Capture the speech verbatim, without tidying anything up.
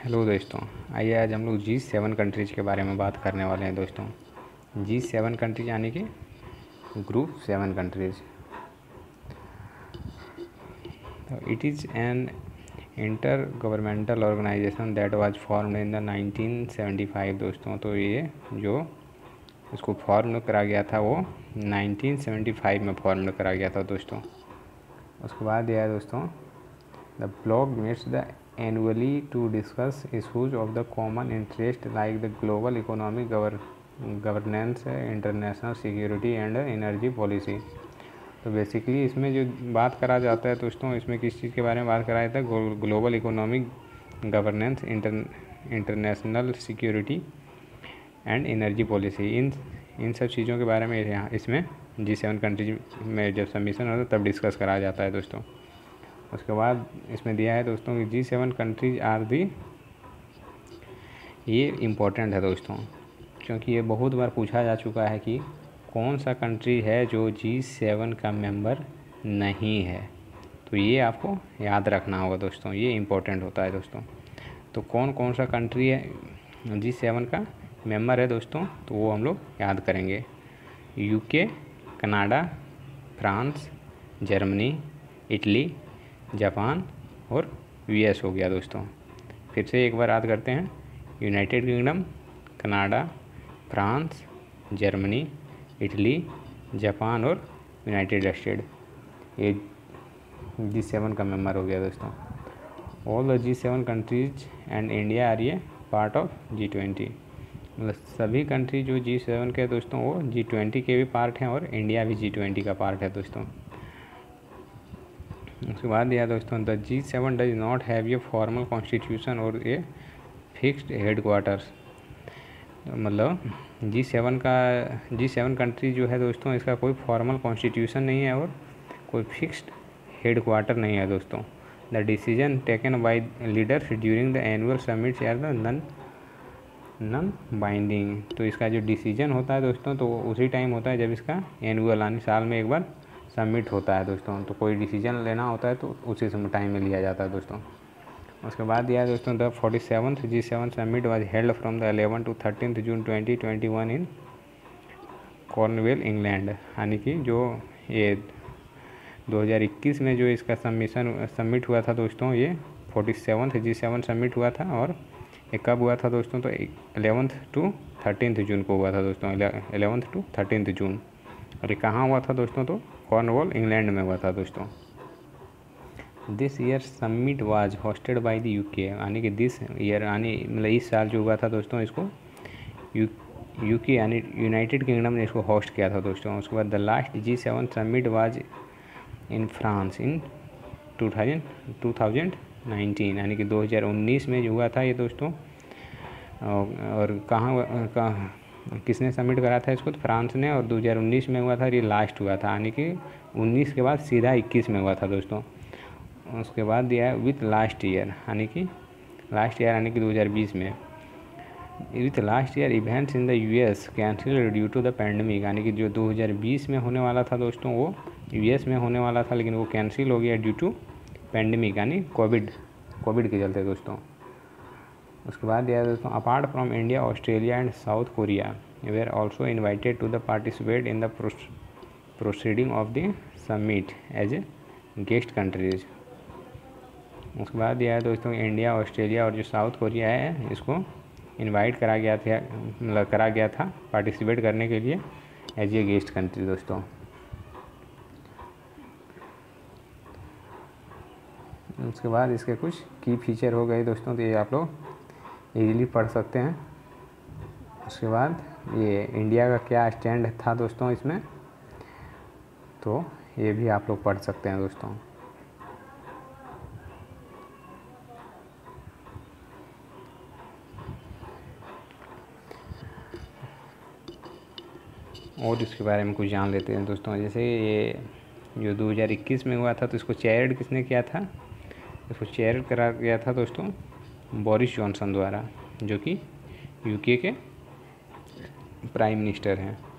Hello दोस्तों, आइए आज हम लोग जी सेवन कंट्रीज़ के बारे में बात करने वाले हैं दोस्तों। जी सेवन कंट्रीज यानी कि group seven countries. It is an intergovernmental organisation that was formed in the nineteen seventy five दोस्तों। तो ये जो इसको फॉर्म करा गया था वो नाइनटीन सेवेंटी फाइव में फॉर्म करा गया था दोस्तों। उसके बाद यह है दोस्तों, the blog meets the annually to discuss issues of the common interest like the global economic governance, international security and energy policy। तो बेसिकली इसमें जो बात करा जाता है दोस्तों, इसमें किस चीज़ के बारे में बात करा जाता है? Global economic governance, international security and energy policy. इन इन सब चीज़ों के बारे में यहाँ इसमें जी सेवन कंट्रीज में जब सबमिशन होता है तब डिस्कस करा जाता है दोस्तों। उसके बाद इसमें दिया है दोस्तों कि G seven countries are the, ये इम्पोर्टेंट है दोस्तों क्योंकि ये बहुत बार पूछा जा चुका है कि कौन सा कंट्री है जो जी सेवन का मेंबर नहीं है। तो ये आपको याद रखना होगा दोस्तों, ये इम्पोर्टेंट होता है दोस्तों। तो कौन कौन सा कंट्री है जी सेवन का मेंबर है दोस्तों, तो वो हम लोग याद करेंगे। UK, Canada, France, Germany, Italy, Japan और यूएस हो गया दोस्तों। फिर से एक बार याद करते हैं, United Kingdom, Canada, France, Germany, Italy, Japan और यूनाइटेड स्टेट, ये जी सेवन का मेंबर हो गया दोस्तों। All the G seven countries and India are ये पार्ट ऑफ जी ट्वेंटी। मतलब सभी कंट्री जो जी सेवन के दोस्तों वो जी ट्वेंटी के भी पार्ट हैं और इंडिया भी जी ट्वेंटी का पार्ट है दोस्तों। उसके बाद दिया दोस्तों, the G seven does not have a formal constitution और ए फिक्स्ड हेड क्वार्टर्स। मतलब जी सेवन का जी सेवन कंट्री जो है दोस्तों, इसका कोई फॉर्मल कॉन्स्टिट्यूशन नहीं है और कोई फिक्स्ड हेड क्वार्टर नहीं है दोस्तों। The decision taken by leaders during the annual summits are the non non binding. तो इसका जो डिसीजन होता है दोस्तों, तो उसी टाइम होता है जब इसका एनुअल यानी साल में एक बार सबमिट होता है दोस्तों। तो कोई डिसीजन लेना होता है तो उसी समय टाइम में लिया जाता है दोस्तों। उसके बाद दिया है दोस्तों, the forty seventh G seven summit was held from the eleven to thirteen June twenty twenty one in Cornwall England. यानी कि जो ये दो हज़ार इक्कीस में जो इसका सबमिशन सबमिट हुआ था दोस्तों, ये forty seventh G seven summit हुआ था। और ये कब हुआ था दोस्तों? तो एलेवंथ टू थर्टीन जून को हुआ था दोस्तों, एलेवंथ टू थर्टीन जून। और ये कहाँ हुआ था दोस्तों? तो कॉर्नवॉल इंग्लैंड में हुआ था दोस्तों। This year summit was hosted by the UK. यानी कि दिस ईयर यानी मतलब इस साल जो हुआ था दोस्तों, इसको यू यूके यानी यूनाइटेड किंगडम ने इसको होस्ट किया था दोस्तों। उसके बाद the last G seven summit was in France in two thousand two thousand nineteen. यानी कि दो हज़ार उन्नीस में जो हुआ था ये दोस्तों। और कहाँ कहाँ किसने सबमिट करा था इसको? तो फ्रांस ने। और दो हज़ार उन्नीस में हुआ था, ये लास्ट हुआ था। यानी कि उन्नीस के बाद सीधा इक्कीस में हुआ था दोस्तों। उसके बाद दिया है विथ लास्ट ईयर, यानी कि लास्ट ईयर यानी कि दो हज़ार बीस में। With last year events in the US cancel due to the pandemic. यानी कि जो दो हज़ार बीस में होने वाला था दोस्तों, वो यूएस में होने वाला था, लेकिन वो कैंसिल हो गया ड्यू टू पैंडमिक यानी कोविड कोविड के चलते दोस्तों। उसके बाद दिया दोस्तों, apart from India, Australia and South Korea were also invited to the participate in the proceeding of the summit as a guest countries. उसके बाद दिया है दोस्तों, इंडिया, ऑस्ट्रेलिया और जो साउथ कोरिया है इसको इनवाइट करा गया था मतलब करा गया था पार्टिसिपेट करने के लिए एज ए गेस्ट कंट्री दोस्तों। उसके बाद इसके कुछ की फीचर हो गए दोस्तों, तो ये आप लोग इजीली पढ़ सकते हैं। उसके बाद ये इंडिया का क्या स्टैंड था दोस्तों इसमें, तो ये भी आप लोग पढ़ सकते हैं दोस्तों। और इसके बारे में कुछ जान लेते हैं दोस्तों। जैसे ये जो दो हज़ार इक्कीस में हुआ था, तो इसको चेयर्ड किसने किया था? इसको चेयर करा गया था दोस्तों बोरिस जॉनसन द्वारा, जो कि यूके के प्राइम मिनिस्टर हैं।